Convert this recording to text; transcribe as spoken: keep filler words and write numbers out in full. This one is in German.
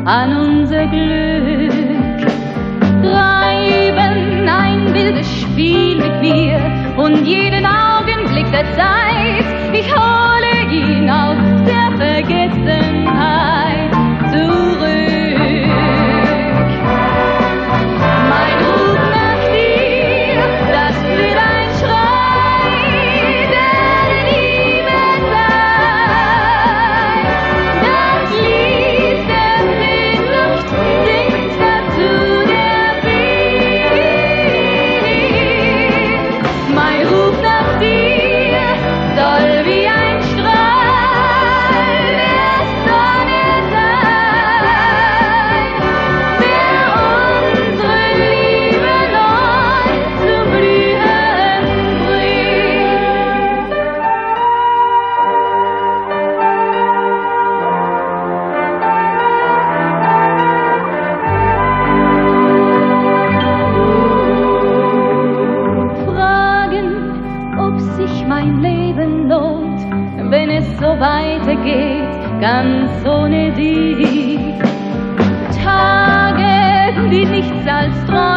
an unser Glück. Treiben ein wildes Spiel mit mir und jeden Augenblick der Zeit. Ich hole ihn aus der Vergessenheit zurück. Mein Ruf nach dir, das wird ein Schrei der Liebe sein. Das Lied der Sehnsucht singt dazu der Wind. Mein Ruf nach dir soll wie ein Strahl der Sonne sein, der unsere Liebe neu zum Blühen bringt. Fragen, ob sich mein Leben lohnt, wenn es so weitergeht, ganz ohne dich. Tage, die nichts als Träume